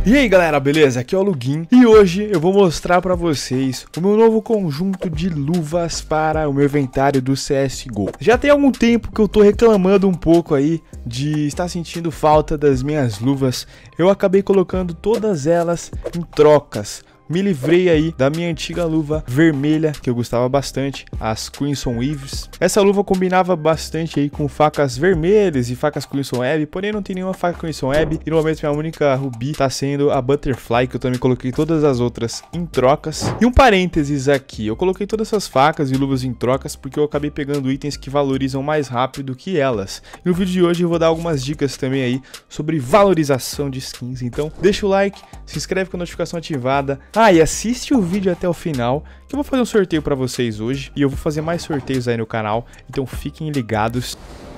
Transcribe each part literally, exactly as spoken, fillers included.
E aí galera, beleza? Aqui é o Lugin e hoje eu vou mostrar pra vocês o meu novo conjunto de luvas para o meu inventário do C S G O. Já tem algum tempo que eu tô reclamando um pouco aí de estar sentindo falta das minhas luvas. Eu acabei colocando todas elas em trocas. Me livrei aí da minha antiga luva vermelha, que eu gostava bastante, as Crimson Weaves. Essa luva combinava bastante aí com facas vermelhas e facas Crimson Web, porém não tem nenhuma faca Crimson Web. E no momento minha única rubi tá sendo a Butterfly, que eu também coloquei todas as outras em trocas. E um parênteses aqui, eu coloquei todas essas facas e luvas em trocas porque eu acabei pegando itens que valorizam mais rápido que elas. E no vídeo de hoje eu vou dar algumas dicas também aí sobre valorização de skins. Então deixa o like, se inscreve com a notificação ativada. Ah, e assiste o vídeo até o final, que eu vou fazer um sorteio pra vocês hoje. E eu vou fazer mais sorteios aí no canal, então fiquem ligados.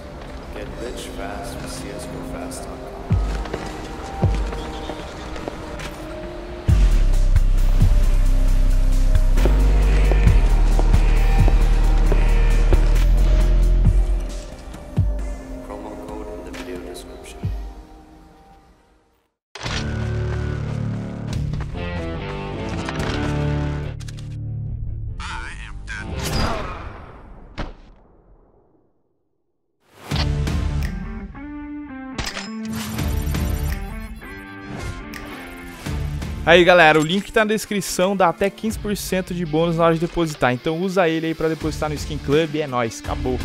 Aí galera, o link tá na descrição, dá até quinze por cento de bônus na hora de depositar, então usa ele aí pra depositar no Skin Club e é nóis, acabou.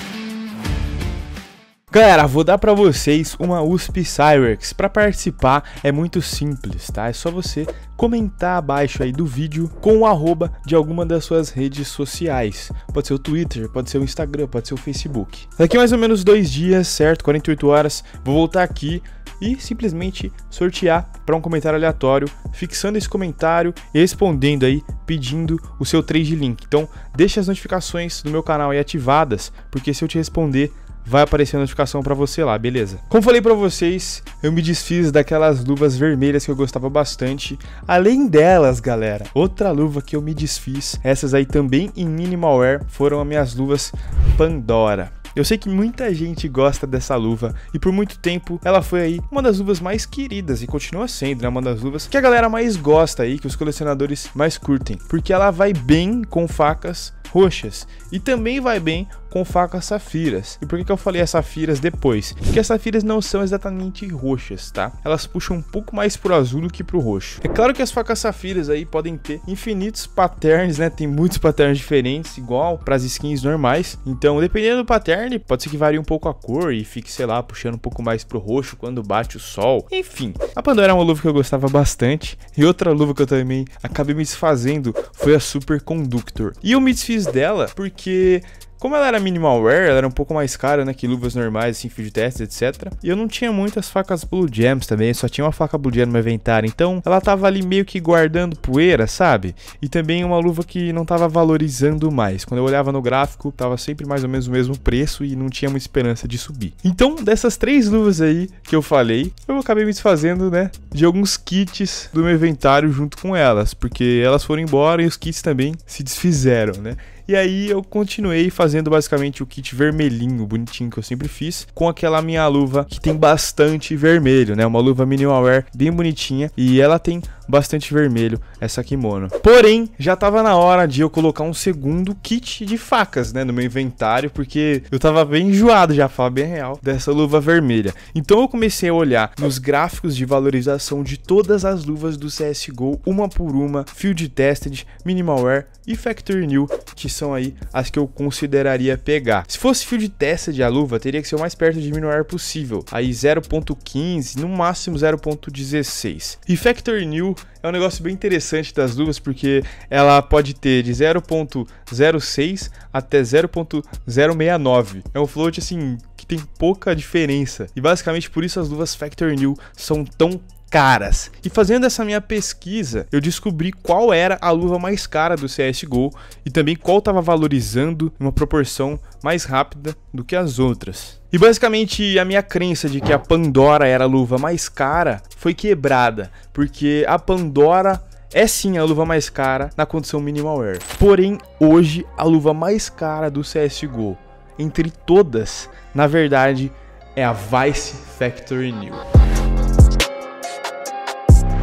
Galera, vou dar pra vocês uma U S P Cyrex. Pra participar é muito simples, tá? É só você comentar abaixo aí do vídeo com o arroba de alguma das suas redes sociais. Pode ser o Twitter, pode ser o Instagram, pode ser o Facebook. Daqui mais ou menos dois dias, certo? quarenta e oito horas, vou voltar aqui e simplesmente sortear para um comentário aleatório, fixando esse comentário e respondendo aí, pedindo o seu trade link. Então, deixa as notificações do meu canal aí ativadas, porque se eu te responder, vai aparecer a notificação para você lá, beleza? Como falei para vocês, eu me desfiz daquelas luvas vermelhas que eu gostava bastante. Além delas, galera, outra luva que eu me desfiz, essas aí também em minimal wear, foram as minhas luvas Pandora. Eu sei que muita gente gosta dessa luva e por muito tempo ela foi aí uma das luvas mais queridas e continua sendo, né? Uma das luvas que a galera mais gosta aí, que os colecionadores mais curtem, porque ela vai bem com facas roxas e também vai bem com facas safiras. E por que que eu falei as safiras depois? Porque as safiras não são exatamente roxas, tá? Elas puxam um pouco mais pro azul do que pro roxo. É claro que as facas safiras aí podem ter infinitos patterns, né? Tem muitos patterns diferentes, igual para as skins normais. Então, dependendo do pattern, pode ser que varie um pouco a cor e fique, sei lá, puxando um pouco mais pro roxo quando bate o sol. Enfim, a Pandora é uma luva que eu gostava bastante. E outra luva que eu também acabei me desfazendo foi a Super Conductor. E eu me desfiz dela porque, como ela era minimal wear, ela era um pouco mais cara, né, que luvas normais, assim, field test, etcétera. E eu não tinha muitas facas Blue Gems também, só tinha uma faca Blue Gem no meu inventário. Então, ela tava ali meio que guardando poeira, sabe? E também uma luva que não tava valorizando mais. Quando eu olhava no gráfico, tava sempre mais ou menos o mesmo preço e não tinha muita esperança de subir. Então, dessas três luvas aí que eu falei, eu acabei me desfazendo, né, de alguns kits do meu inventário junto com elas, porque elas foram embora e os kits também se desfizeram, né? E aí eu continuei fazendo basicamente o kit vermelhinho, bonitinho que eu sempre fiz, com aquela minha luva que tem bastante vermelho, né? Uma luva minimal wear bem bonitinha e ela tem bastante vermelho, essa kimono. Porém, já tava na hora de eu colocar um segundo kit de facas, né, no meu inventário, porque eu tava bem enjoado, já falo bem real, dessa luva vermelha. Então eu comecei a olhar nos gráficos de valorização de todas as luvas do C S G O, uma por uma, field tested, minimal wear e factory new, que são aí as que eu consideraria pegar. Se fosse field tested a luva, teria que ser o mais perto de minimal wear possível, aí zero ponto quinze, no máximo zero ponto dezesseis. E factory new é um negócio bem interessante das luvas, porque ela pode ter de zero ponto zero seis até zero ponto zero seis nove. É um float assim que tem pouca diferença. E basicamente por isso as luvas Factory New são tão caras. E fazendo essa minha pesquisa, eu descobri qual era a luva mais cara do C S G O e também qual estava valorizando em uma proporção mais rápida do que as outras. E basicamente a minha crença de que a Pandora era a luva mais cara foi quebrada, porque a Pandora é sim a luva mais cara na condição minimal wear. Porém, hoje a luva mais cara do C S G O, entre todas, na verdade, é a Vice Factory New.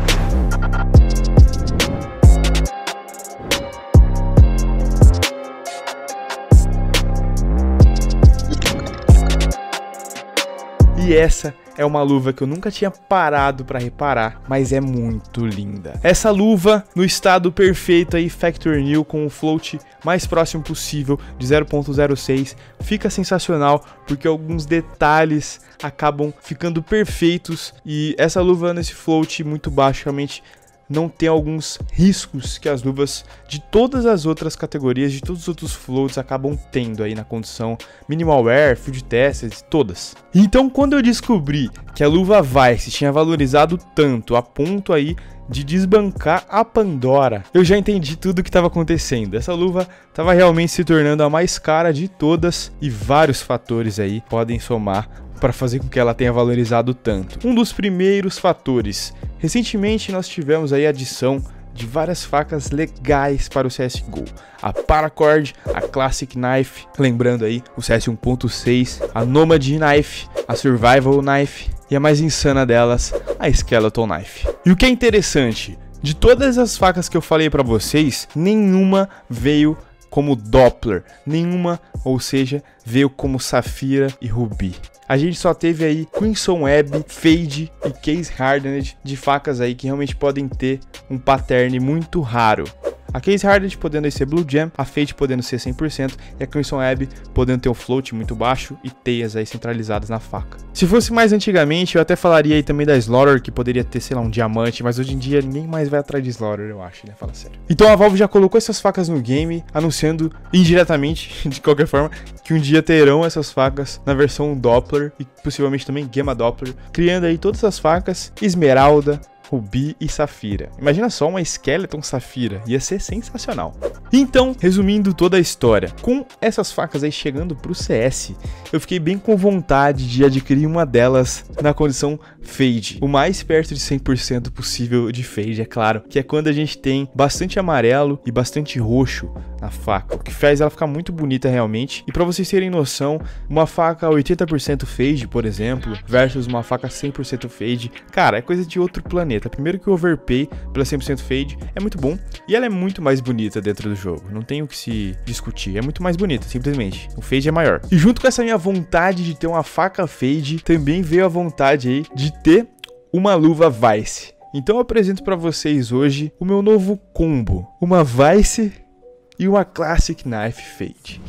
é uma luva que eu nunca tinha parado para reparar, mas é muito linda. Essa luva no estado perfeito aí, Factory New, com o float mais próximo possível de zero ponto zero seis, fica sensacional porque alguns detalhes acabam ficando perfeitos e essa luva nesse float muito baixo realmente não tem alguns riscos que as luvas de todas as outras categorias, de todos os outros floats acabam tendo aí na condição Minimal Wear, Field Tested, todas. Então quando eu descobri que a luva Vice tinha valorizado tanto a ponto aí de desbancar a Pandora, eu já entendi tudo o que estava acontecendo. Essa luva estava realmente se tornando a mais cara de todas e vários fatores aí podem somar para fazer com que ela tenha valorizado tanto. Um dos primeiros fatores, recentemente nós tivemos aí a adição de várias facas legais para o C S G O. A Paracord, a Classic Knife, lembrando aí o C S um ponto seis, a Nomad Knife, a Survival Knife e a mais insana delas, a Skeleton Knife. E o que é interessante, de todas as facas que eu falei para vocês, nenhuma veio como Doppler, nenhuma, ou seja, veio como Safira e Ruby. A gente só teve aí Crimson Web, Fade e Case Hardened de facas aí que realmente podem ter um pattern muito raro. A Case Hardened podendo ser Blue Gem, a Fade podendo ser cem por cento e a Crimson Web podendo ter um float muito baixo e teias aí centralizadas na faca. Se fosse mais antigamente, eu até falaria aí também da Slaughter, que poderia ter, sei lá, um diamante, mas hoje em dia ninguém mais vai atrás de Slaughter, eu acho, né? Fala sério. Então a Valve já colocou essas facas no game, anunciando indiretamente, de qualquer forma, que um dia terão essas facas na versão Doppler e possivelmente também Gamma Doppler, criando aí todas as facas Esmeralda, Ruby e Safira. Imagina só uma Skeleton Safira, ia ser sensacional. Então, resumindo toda a história, com essas facas aí chegando pro C S, eu fiquei bem com vontade de adquirir uma delas na condição Fade, o mais perto de cem por cento possível de Fade, é claro, que é quando a gente tem bastante amarelo e bastante roxo na faca, o que faz ela ficar muito bonita realmente. E para vocês terem noção, uma faca oitenta por cento Fade, por exemplo, versus uma faca cem por cento Fade, cara, é coisa de outro planeta. Primeiro que o overpay pela cem por cento Fade é muito bom e ela é muito mais bonita dentro do jogo, não tem o que se discutir, é muito mais bonita, simplesmente. O Fade é maior. E junto com essa minha vontade de ter uma faca Fade, também veio a vontade aí de ter uma luva Vice. Então eu apresento para vocês hoje o meu novo combo, uma Vice e uma Classic Knife Fade.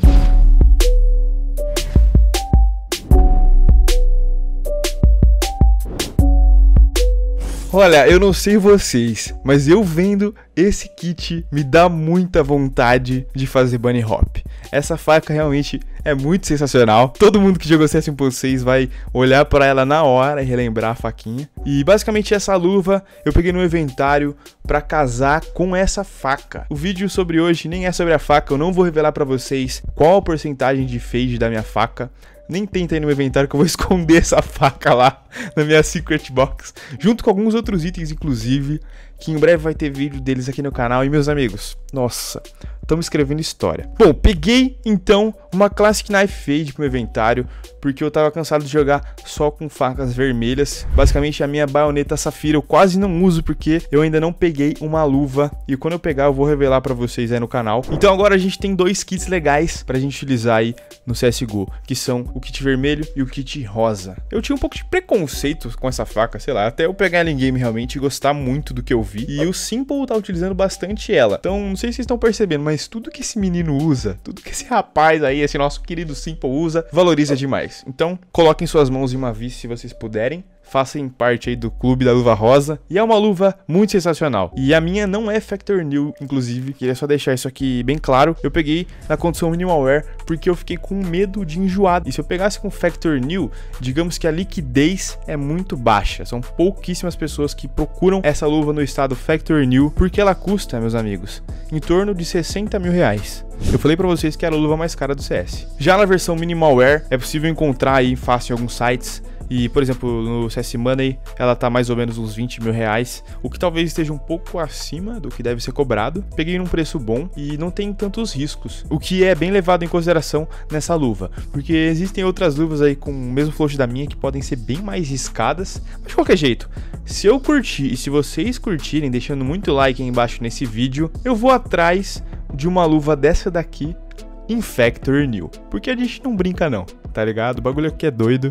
Olha, eu não sei vocês, mas eu vendo esse kit me dá muita vontade de fazer bunny hop. Essa faca realmente é muito sensacional. Todo mundo que jogou C S um ponto seis vai olhar para ela na hora e relembrar a faquinha. E basicamente essa luva eu peguei no inventário para casar com essa faca. O vídeo sobre hoje nem é sobre a faca, eu não vou revelar para vocês qual a porcentagem de fade da minha faca. Nem tenta aí no inventário que eu vou esconder essa faca lá na minha Secret Box, junto com alguns outros itens, inclusive, que em breve vai ter vídeo deles aqui no canal. E meus amigos, nossa, estamos escrevendo história. Bom, peguei então uma Classic Knife Fade pro meu inventário, porque eu tava cansado de jogar só com facas vermelhas. Basicamente a minha baioneta Safira eu quase não uso, porque eu ainda não peguei uma luva, e quando eu pegar eu vou revelar pra vocês aí no canal. Então agora a gente tem dois kits legais pra gente utilizar aí no C S G O, que são o kit vermelho e o kit rosa. Eu tinha um pouco de preconceito com essa faca, sei lá, até eu pegar ela em game realmente e gostar muito do que eu vi, e o Simple tá utilizando bastante ela. Então não sei se vocês estão percebendo, mas tudo que esse menino usa, tudo que esse rapaz aí, esse nosso querido Simple usa, valoriza demais. Então coloquem suas mãos em uma Vice se vocês puderem, façam parte aí do clube da luva rosa, e é uma luva muito sensacional. E a minha não é Factory New, inclusive, queria só deixar isso aqui bem claro. Eu peguei na condição Minimal Wear porque eu fiquei com medo de enjoar. E se eu pegasse com Factory New, digamos que a liquidez é muito baixa. São pouquíssimas pessoas que procuram essa luva no estado Factory New, porque ela custa, meus amigos, em torno de sessenta mil reais. Eu falei pra vocês que era a luva mais cara do C S. Já na versão Minimal Wear, é possível encontrar aí fácil em alguns sites. E, por exemplo, no C S Money, ela tá mais ou menos uns vinte mil reais, o que talvez esteja um pouco acima do que deve ser cobrado. Peguei num preço bom e não tem tantos riscos, o que é bem levado em consideração nessa luva, porque existem outras luvas aí com o mesmo float da minha que podem ser bem mais riscadas. Mas de qualquer jeito, se eu curtir e se vocês curtirem, deixando muito like aí embaixo nesse vídeo, eu vou atrás de uma luva dessa daqui em Factory New, porque a gente não brinca não, tá ligado? O bagulho aqui é doido.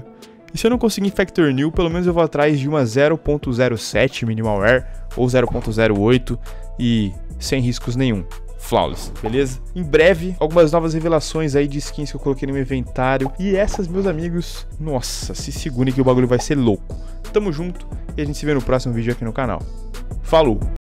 E se eu não conseguir Factor New, pelo menos eu vou atrás de uma zero ponto zero sete Minimal Wear ou zero ponto zero oito e sem riscos nenhum. Flawless, beleza? Em breve, algumas novas revelações aí de skins que eu coloquei no meu inventário. E essas, meus amigos, nossa, se segurem que o bagulho vai ser louco. Tamo junto e a gente se vê no próximo vídeo aqui no canal. Falou!